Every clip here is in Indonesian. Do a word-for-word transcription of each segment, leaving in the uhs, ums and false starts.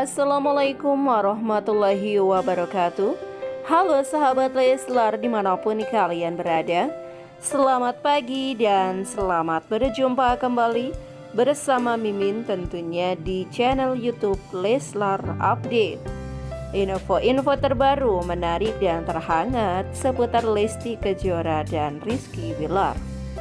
Assalamualaikum warahmatullahi wabarakatuh. Halo sahabat Leslar dimanapun kalian berada. Selamat pagi dan selamat berjumpa kembali bersama Mimin tentunya di channel YouTube Leslar Update. Info-info terbaru, menarik dan terhangat seputar Lesti Kejora dan Rizky Bilar.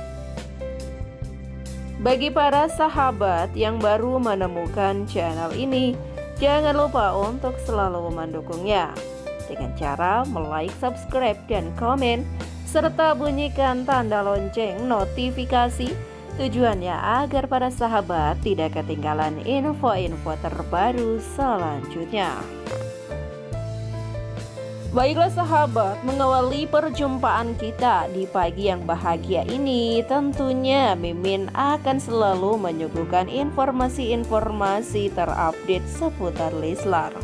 Bagi para sahabat yang baru menemukan channel ini, jangan lupa untuk selalu mendukungnya dengan cara like, subscribe, dan komen, serta bunyikan tanda lonceng notifikasi. Tujuannya agar para sahabat tidak ketinggalan info-info terbaru selanjutnya. Baiklah sahabat, mengawali perjumpaan kita di pagi yang bahagia ini, tentunya Mimin akan selalu menyuguhkan informasi-informasi terupdate seputar Leslar.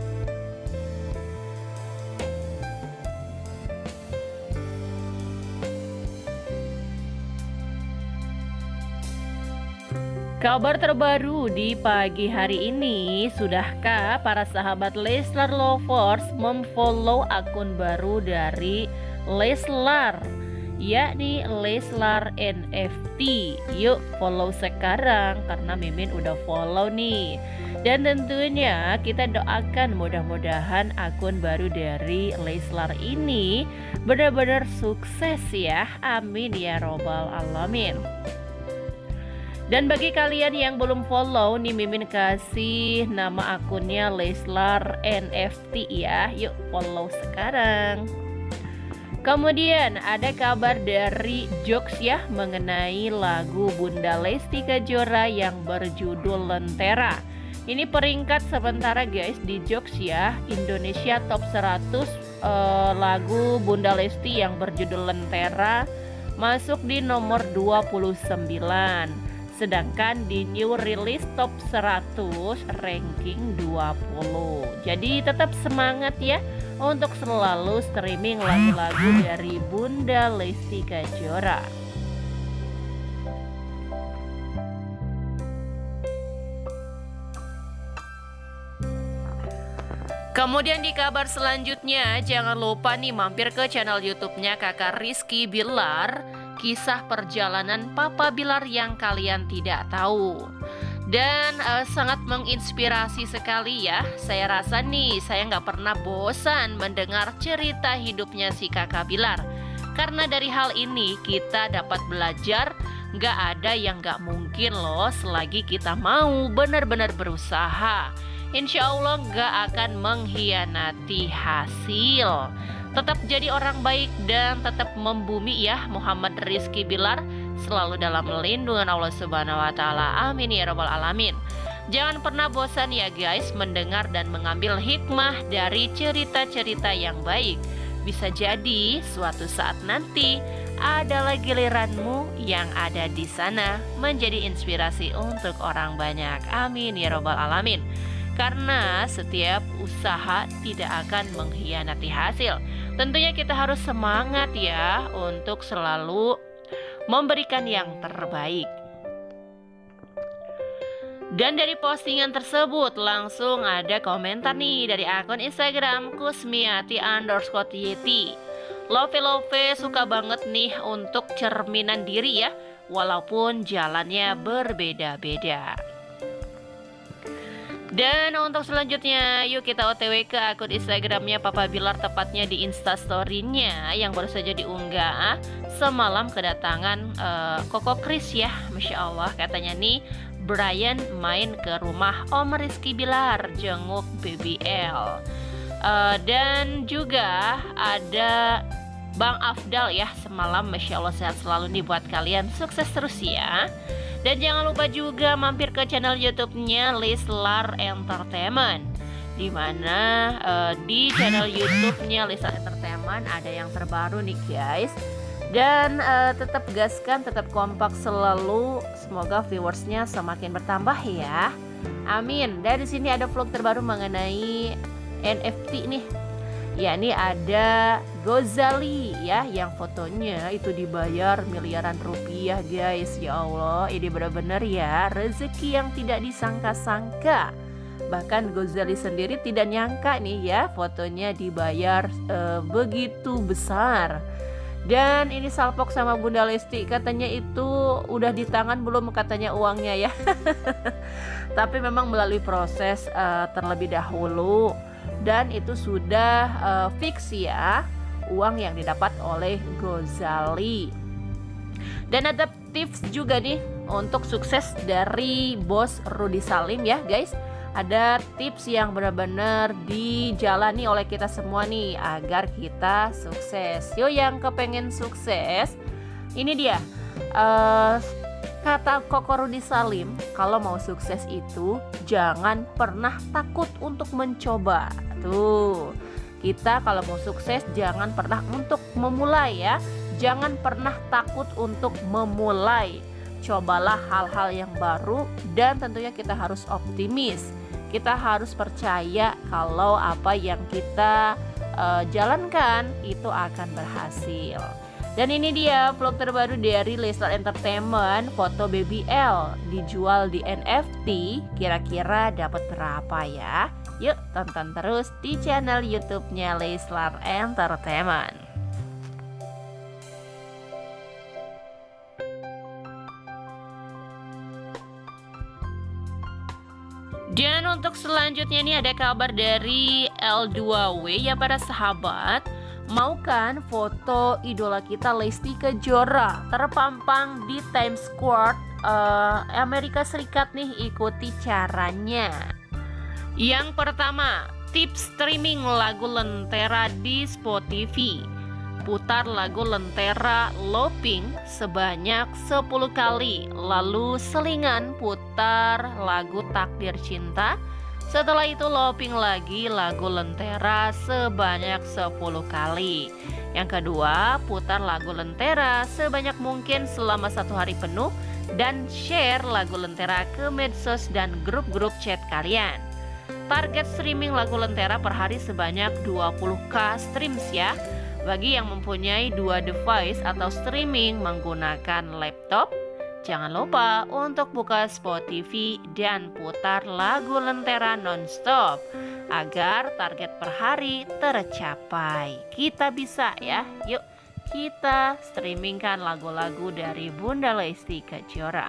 Kabar terbaru di pagi hari ini, sudahkah para sahabat Leslar Lovers memfollow akun baru dari Leslar, yakni Leslar N F T? Yuk follow sekarang karena Mimin udah follow nih. Dan tentunya kita doakan mudah-mudahan akun baru dari Leslar ini benar-benar sukses ya. Amin ya robbal alamin. Dan bagi kalian yang belum follow nih, Mimin kasih nama akunnya Leslar N F T ya. Yuk follow sekarang. Kemudian ada kabar dari Jokes ya mengenai lagu Bunda Lesti Kejora yang berjudul Lentera. Ini peringkat sementara guys di Jokes ya, Indonesia Top seratus eh, lagu Bunda Lesti yang berjudul Lentera masuk di nomor dua puluh sembilan. Sedangkan di new release top seratus ranking dua puluh. Jadi tetap semangat ya untuk selalu streaming lagu-lagu dari Bunda Lesti Kejora. Kemudian di kabar selanjutnya, jangan lupa nih mampir ke channel YouTube-nya Kakak Rizky Bilar, kisah perjalanan Papa Bilar yang kalian tidak tahu. Dan uh, sangat menginspirasi sekali ya. Saya rasa nih saya nggak pernah bosan mendengar cerita hidupnya si Kakak Bilar. Karena dari hal ini kita dapat belajar nggak ada yang nggak mungkin loh selagi kita mau benar-benar berusaha. Insya Allah nggak akan mengkhianati hasil. Tetap jadi orang baik dan tetap membumi ya Muhammad Rizky Bilar, selalu dalam lindungan Allah Subhanahu wa taala. Amin ya rabbal alamin. Jangan pernah bosan ya guys mendengar dan mengambil hikmah dari cerita-cerita yang baik. Bisa jadi suatu saat nanti adalah giliranmu yang ada di sana menjadi inspirasi untuk orang banyak. Amin ya rabbal alamin. Karena setiap usaha tidak akan mengkhianati hasil. Tentunya kita harus semangat ya untuk selalu memberikan yang terbaik. Dan dari postingan tersebut langsung ada komentar nih dari akun Instagram Kusmiati underscore Yeti. Love Love suka banget nih untuk cerminan diri ya, walaupun jalannya berbeda-beda. Dan untuk selanjutnya, yuk kita O T W ke akun Instagramnya Papa Bilar, tepatnya di Instastory-nya yang baru saja diunggah semalam kedatangan uh, Koko Kris ya. Masya Allah, katanya nih Brian main ke rumah Om Rizky Bilar jenguk B B L. uh, Dan juga ada Bang Afdal ya semalam. Masya Allah, sehat selalu nih buat kalian, sukses terus ya. Dan jangan lupa juga mampir ke channel YouTube-nya Leslar Entertainment, dimana uh, di channel YouTube-nya Leslar Entertainment ada yang terbaru nih guys. Dan uh, tetap gaskan, tetap kompak selalu. Semoga viewersnya semakin bertambah ya. Amin. Dari sini ada vlog terbaru mengenai N F T nih. yakni ada Gozali ya, yang fotonya itu dibayar miliaran rupiah guys. Ya Allah, ini benar-benar ya rezeki yang tidak disangka-sangka. Bahkan Ghazali sendiri tidak nyangka nih ya fotonya dibayar e, begitu besar. Dan ini salpok sama Bunda Lesti katanya itu udah di tangan belum katanya uangnya ya. Tapi memang melalui proses e, terlebih dahulu. Dan itu sudah e, fix ya uang yang didapat oleh Ghazali. Dan ada tips juga nih untuk sukses dari bos Rudy Salim ya guys. Ada tips yang benar-benar dijalani oleh kita semua nih agar kita sukses. Yo yang kepengen sukses, ini dia uh, kata Koko Rudy Salim, kalau mau sukses itu jangan pernah takut untuk mencoba. Tuh, kita kalau mau sukses jangan pernah untuk memulai ya. Jangan pernah takut untuk memulai. Cobalah hal-hal yang baru dan tentunya kita harus optimis. Kita harus percaya kalau apa yang kita uh, jalankan itu akan berhasil. Dan ini dia vlog terbaru dari Leslar Entertainment, foto Baby L dijual di N F T. Kira-kira dapat berapa ya? Yuk tonton terus di channel YouTube-nya Leslar Entertainment. Dan untuk selanjutnya ini ada kabar dari L dua W ya para sahabat. Mau kan foto idola kita Lesti Kejora terpampang di Times Square uh, Amerika Serikat nih, ikuti caranya. Yang pertama, tips streaming lagu Lentera di Spotify. Putar lagu Lentera looping sebanyak sepuluh kali. Lalu selingan putar lagu Takdir Cinta. Setelah itu looping lagi lagu Lentera sebanyak sepuluh kali. Yang kedua, putar lagu Lentera sebanyak mungkin selama satu hari penuh. Dan share lagu Lentera ke medsos dan grup-grup chat kalian. Target streaming lagu Lentera per hari sebanyak dua puluh ribu streams ya. Bagi yang mempunyai dua device atau streaming menggunakan laptop, jangan lupa untuk buka Spotify dan putar lagu Lentera nonstop agar target per hari tercapai. Kita bisa ya, yuk kita streamingkan lagu-lagu dari Bunda Lesti Kejora.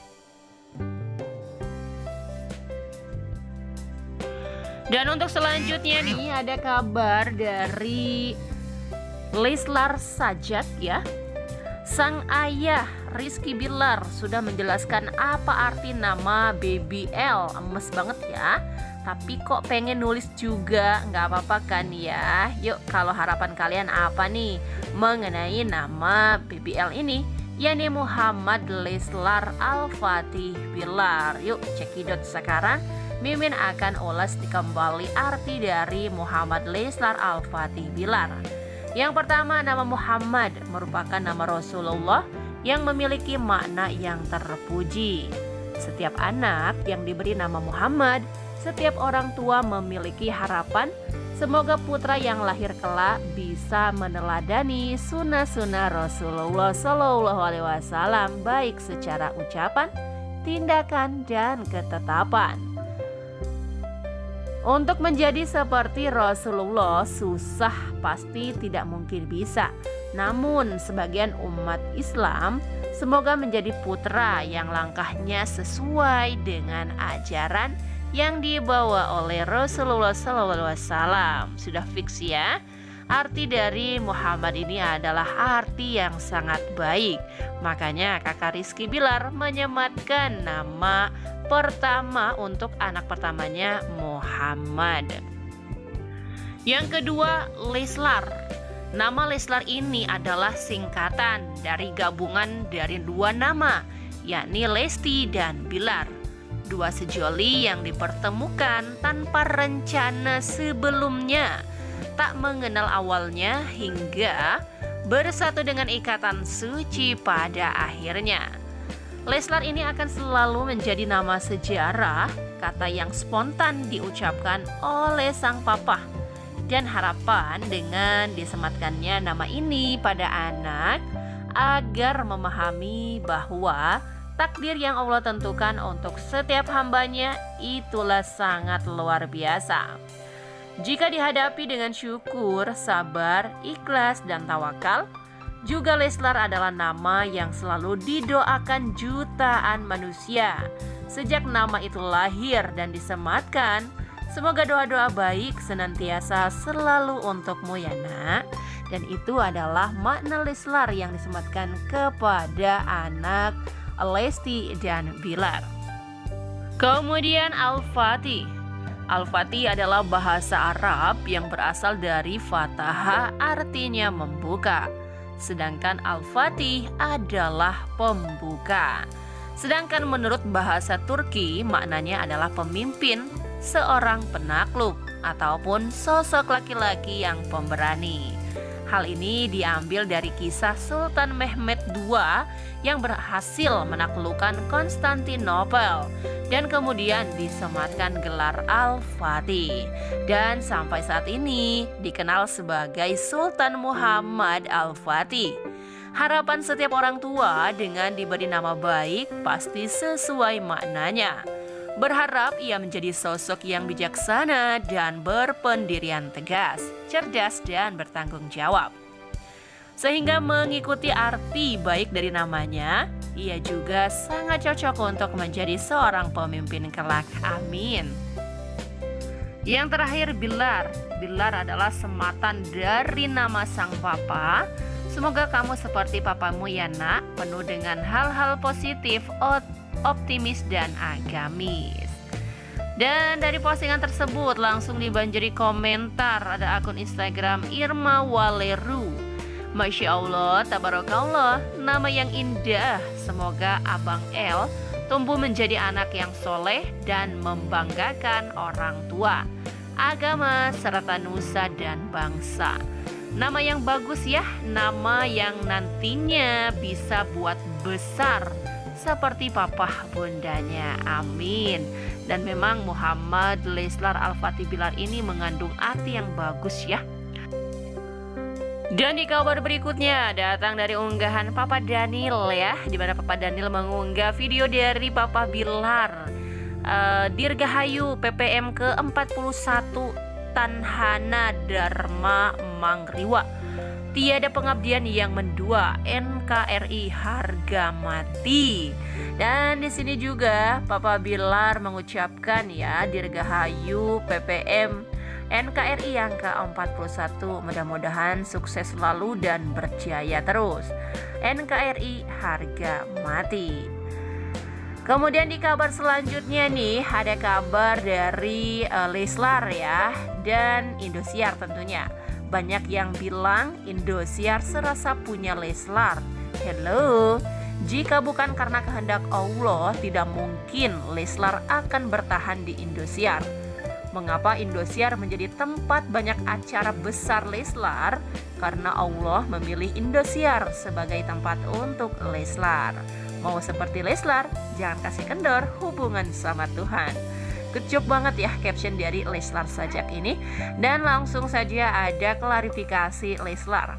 Dan untuk selanjutnya nih ada kabar dari Leslar Sajak ya. Sang ayah Rizky Bilar sudah menjelaskan apa arti nama Baby L. Emes banget ya. Tapi kok pengen nulis juga, nggak apa-apa kan ya. Yuk, kalau harapan kalian apa nih mengenai nama Baby L ini? Yani Muhammad Leslar Al-Fatih Bilar. Yuk cekidot sekarang. Mimin akan ulas kembali arti dari Muhammad Leslar Al-Fatih Bilar. Yang pertama, nama Muhammad merupakan nama Rasulullah yang memiliki makna yang terpuji. Setiap anak yang diberi nama Muhammad, setiap orang tua memiliki harapan semoga putra yang lahir kelak bisa meneladani sunnah-sunnah Rasulullah Shallallahu Alaihi Wasallam baik secara ucapan, tindakan, dan ketetapan. Untuk menjadi seperti Rasulullah susah, pasti tidak mungkin bisa. Namun sebagian umat Islam semoga menjadi putra yang langkahnya sesuai dengan ajaran yang dibawa oleh Rasulullah shallallahu alaihi wasallam. Sudah fix ya. Arti dari Muhammad ini adalah arti yang sangat baik. Makanya kakak Rizky Bilar menyematkan nama pertama untuk anak pertamanya Muhammad. Yang kedua, Leslar. Nama Leslar ini adalah singkatan dari gabungan dari dua nama, yakni Lesti dan Bilar. Dua sejoli yang dipertemukan tanpa rencana sebelumnya, tak mengenal awalnya hingga bersatu dengan ikatan suci pada akhirnya. Leslar ini akan selalu menjadi nama sejarah, kata yang spontan diucapkan oleh sang papa. Dan harapan dengan disematkannya nama ini pada anak agar memahami bahwa Takdir yang Allah tentukan untuk setiap hambanya itulah sangat luar biasa. Jika dihadapi dengan syukur, sabar, ikhlas, dan tawakal, juga Leslar adalah nama yang selalu didoakan jutaan manusia. Sejak nama itu lahir dan disematkan, semoga doa-doa baik senantiasa selalu untukmu ya nak. Dan itu adalah makna Leslar yang disematkan kepada anak Lesti dan Bilar. Kemudian Al-Fatih. Al-Fatih adalah bahasa Arab yang berasal dari Fataha, artinya membuka. Sedangkan Al-Fatih adalah pembuka. Sedangkan menurut bahasa Turki maknanya adalah pemimpin, seorang penakluk, ataupun sosok laki-laki yang pemberani. Hal ini diambil dari kisah Sultan Mehmed kedua yang berhasil menaklukkan Konstantinopel dan kemudian disematkan gelar Al-Fatih. Dan sampai saat ini dikenal sebagai Sultan Muhammad Al-Fatih. Harapan setiap orang tua dengan diberi nama baik pasti sesuai maknanya. Berharap ia menjadi sosok yang bijaksana dan berpendirian tegas, cerdas dan bertanggung jawab. Sehingga mengikuti arti baik dari namanya, ia juga sangat cocok untuk menjadi seorang pemimpin kelak. Amin. Yang terakhir Bilar. Bilar adalah sematan dari nama sang papa. Semoga kamu seperti papamu ya nak, penuh dengan hal-hal positif, optimis dan agamis. Dan dari postingan tersebut langsung dibanjiri komentar. Ada akun Instagram Irma Waleru. Masya Allah, tabarakallah, nama yang indah. Semoga Abang El tumbuh menjadi anak yang soleh dan membanggakan orang tua, agama, serta nusa dan bangsa. Nama yang bagus ya, nama yang nantinya bisa buat besar seperti papa bundanya. Amin. Dan memang Muhammad Leslar Al-Fatih Bilar ini mengandung arti yang bagus ya. Dan di kabar berikutnya datang dari unggahan Papa Daniel ya, di mana Papa Daniel mengunggah video dari Papa Bilar. uh, Dirgahayu P P M ke empat puluh satu Tanhana Dharma Mangriwa. Tiada pengabdian yang mendua, N K R I harga mati. Dan di sini juga Papa Bilar mengucapkan ya, Dirgahayu P P M N K R I yang ke empat puluh satu, mudah-mudahan sukses selalu dan berjaya terus. N K R I harga mati. Kemudian di kabar selanjutnya nih ada kabar dari uh, Leslar ya, dan Indosiar tentunya. Banyak yang bilang Indosiar serasa punya Leslar. Hello, jika bukan karena kehendak Allah, tidak mungkin Leslar akan bertahan di Indosiar. Mengapa Indosiar menjadi tempat banyak acara besar Leslar? Karena Allah memilih Indosiar sebagai tempat untuk Leslar. Mau seperti Leslar, jangan kasih kendor hubungan sama Tuhan. Good job banget ya caption dari Leslar Sajak ini. Dan langsung saja ada klarifikasi Leslar.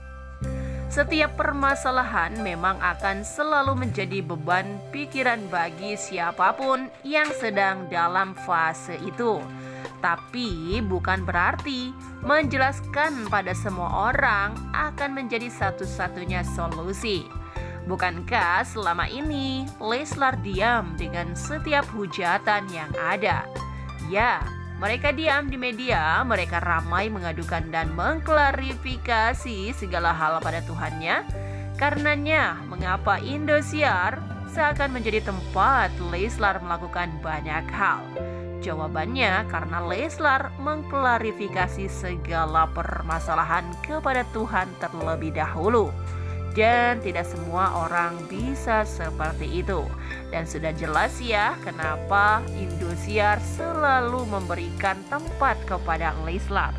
Setiap permasalahan memang akan selalu menjadi beban pikiran bagi siapapun yang sedang dalam fase itu. Tapi bukan berarti menjelaskan pada semua orang akan menjadi satu-satunya solusi. Bukankah selama ini Leslar diam dengan setiap hujatan yang ada? Ya, mereka diam di media, mereka ramai mengadukan dan mengklarifikasi segala hal pada Tuhannya. Karenanya, mengapa Indosiar seakan menjadi tempat Leslar melakukan banyak hal? Jawabannya karena Leslar mengklarifikasi segala permasalahan kepada Tuhan terlebih dahulu. Dan tidak semua orang bisa seperti itu. Dan sudah jelas ya kenapa Indosiar selalu memberikan tempat kepada Leslar.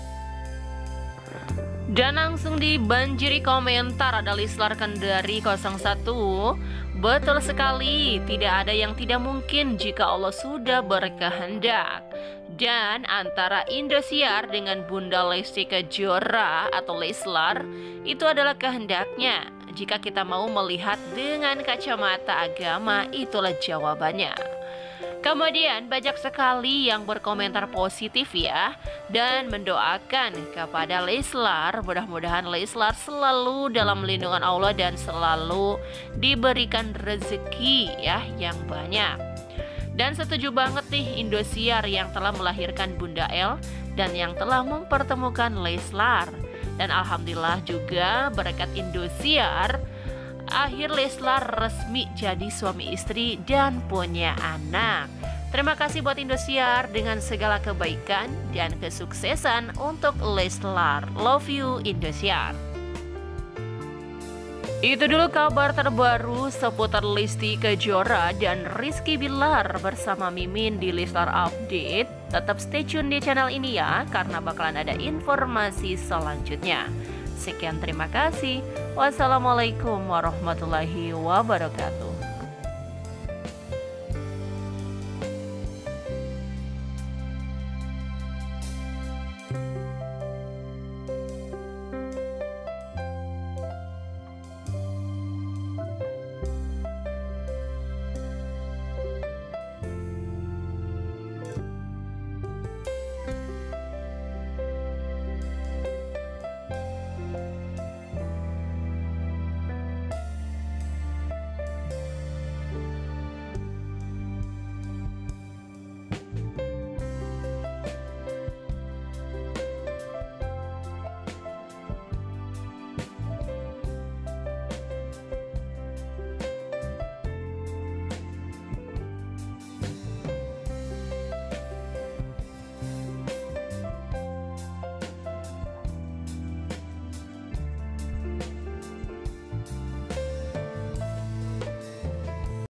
Dan langsung dibanjiri komentar ada Leslar Kendari nol satu. Betul sekali, tidak ada yang tidak mungkin jika Allah sudah berkehendak. Dan antara Indosiar dengan Bunda Lesti Kejora atau Leslar itu adalah kehendaknya. Jika kita mau melihat dengan kacamata agama, itulah jawabannya. Kemudian banyak sekali yang berkomentar positif ya, dan mendoakan kepada Leslar. Mudah-mudahan Leslar selalu dalam lindungan Allah dan selalu diberikan rezeki ya yang banyak. Dan setuju banget nih Indosiar yang telah melahirkan Bunda El dan yang telah mempertemukan Leslar. Dan alhamdulillah juga berkat Indosiar, akhir Leslar resmi jadi suami istri dan punya anak. Terima kasih buat Indosiar dengan segala kebaikan dan kesuksesan untuk Leslar. Love you Indosiar. Itu dulu kabar terbaru seputar Lesti Kejora dan Rizky Bilar bersama Mimin di Leslar Update. Tetap stay tune di channel ini ya, karena bakalan ada informasi selanjutnya. Sekian, terima kasih. Wassalamualaikum warahmatullahi wabarakatuh.